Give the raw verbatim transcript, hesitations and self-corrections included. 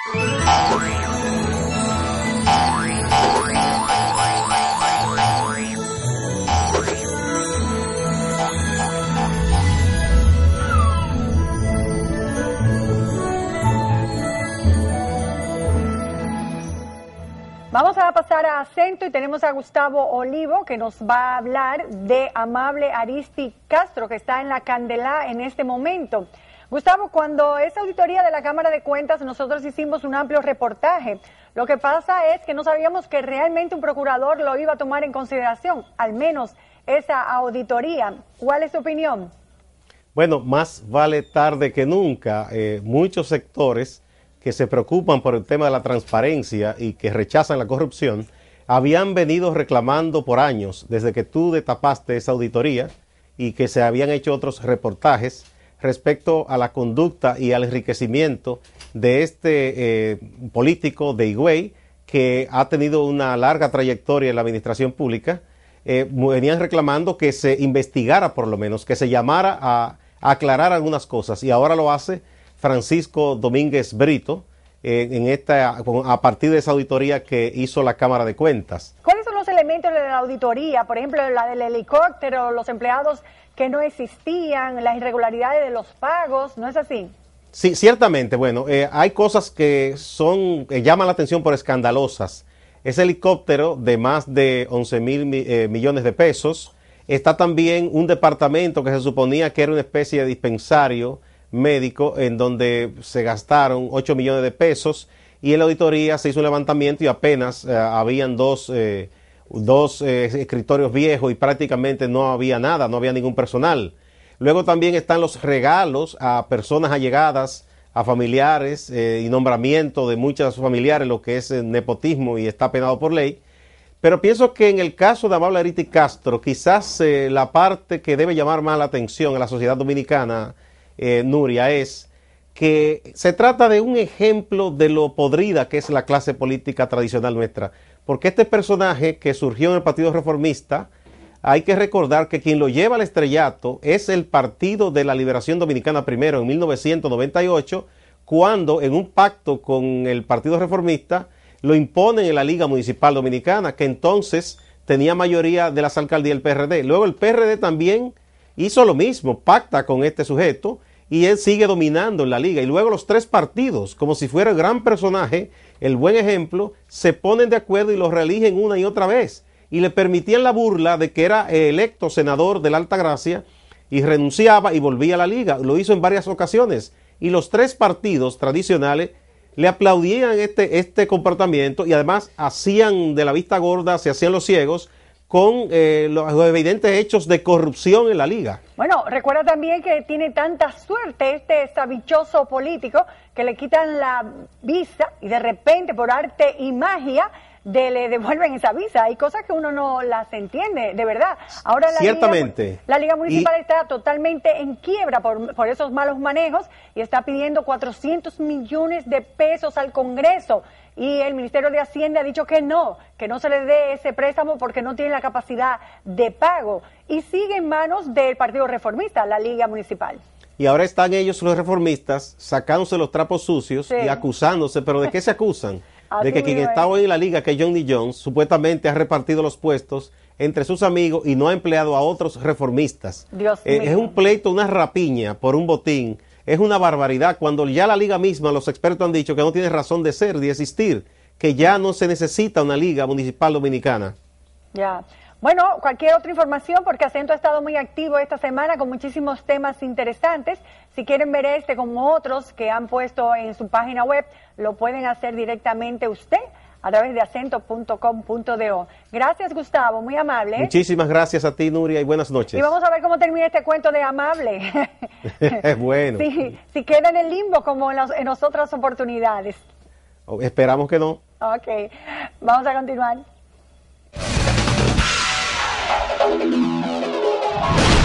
Vamos a pasar a acento y tenemos a Gustavo Olivo que nos va a hablar de Amable Aristi Castro, que está en la Candela en este momento. Gustavo, cuando esa auditoría de la Cámara de Cuentas nosotros hicimos un amplio reportaje. Lo que pasa es que no sabíamos que realmente un procurador lo iba a tomar en consideración, al menos esa auditoría. ¿Cuál es tu opinión? Bueno, más vale tarde que nunca. Eh, muchos sectores que se preocupan por el tema de la transparencia y que rechazan la corrupción, habían venido reclamando por años, desde que tú destapaste esa auditoría y que se habían hecho otros reportajes respecto a la conducta y al enriquecimiento de este eh, político de Higüey, que ha tenido una larga trayectoria en la administración pública. Eh, venían reclamando que se investigara por lo menos, que se llamara a, a aclarar algunas cosas, y ahora lo hace Francisco Domínguez Brito, eh, en esta, a partir de esa auditoría que hizo la Cámara de Cuentas. ¿Cuáles son los elementos de la auditoría? Por ejemplo, la del helicóptero, los empleados que no existían, las irregularidades de los pagos, ¿no es así? Sí, ciertamente. Bueno, eh, hay cosas que son, que llaman la atención por escandalosas. Ese helicóptero de más de once mil eh, millones de pesos. Está también un departamento que se suponía que era una especie de dispensario médico, en donde se gastaron ocho millones de pesos, y en la auditoría se hizo un levantamiento y apenas eh, habían dos, eh, dos eh, escritorios viejos y prácticamente no había nada, no había ningún personal. Luego también están los regalos a personas allegadas, a familiares, eh, y nombramiento de muchos familiares, lo que es eh, nepotismo y está penado por ley. Pero pienso que en el caso de Amable Aristi Castro, quizás eh, la parte que debe llamar más la atención a la sociedad dominicana, Eh, Nuria, es que se trata de un ejemplo de lo podrida que es la clase política tradicional nuestra, porque este personaje que surgió en el Partido Reformista, hay que recordar que quien lo lleva al estrellato es el Partido de la Liberación Dominicana primero en mil novecientos noventa y ocho, cuando en un pacto con el Partido Reformista lo imponen en la Liga Municipal Dominicana, que entonces tenía mayoría de las alcaldías del P R D. Luego el P R D también hizo lo mismo, pacta con este sujeto y él sigue dominando en la liga. Y luego los tres partidos, como si fuera el gran personaje, el buen ejemplo, se ponen de acuerdo y lo reeligen una y otra vez. Y le permitían la burla de que era electo senador de la Altagracia y renunciaba y volvía a la liga. Lo hizo en varias ocasiones. Y los tres partidos tradicionales le aplaudían este, este comportamiento y además hacían de la vista gorda, se hacían los ciegos con eh, los, los evidentes hechos de corrupción en la liga. Bueno, recuerda también que tiene tanta suerte este sabichoso político que le quitan la visa y de repente por arte y magia de, le devuelven esa visa. Hay cosas que uno no las entiende, de verdad. Ahora la Ciertamente. Liga, la Liga Municipal y... está totalmente en quiebra por, por esos malos manejos y está pidiendo cuatrocientos millones de pesos al Congreso. Y el Ministerio de Hacienda ha dicho que no, que no se le dé ese préstamo porque no tiene la capacidad de pago. Y sigue en manos del Partido Reformista, la Liga Municipal. Y ahora están ellos, los reformistas, sacándose los trapos sucios sí. y acusándose. ¿Pero de qué se acusan? De que quien está hoy en la liga, que es Johnny Jones, supuestamente ha repartido los puestos entre sus amigos y no ha empleado a otros reformistas. Dios eh, mío. Es un pleito, una rapiña por un botín. Es una barbaridad cuando ya la liga misma, los expertos han dicho que no tiene razón de ser, de existir, que ya no se necesita una liga municipal dominicana. Ya. Bueno, cualquier otra información, porque Acento ha estado muy activo esta semana con muchísimos temas interesantes. Si quieren ver este como otros que han puesto en su página web, lo pueden hacer directamente usted a través de acento punto com punto do. Gracias, Gustavo, muy amable. Muchísimas gracias a ti, Nuria, y buenas noches. Y vamos a ver cómo termina este cuento de Amable. Es bueno. Si, si queda en el limbo como en, los, en las otras oportunidades. Esperamos que no. Ok, vamos a continuar.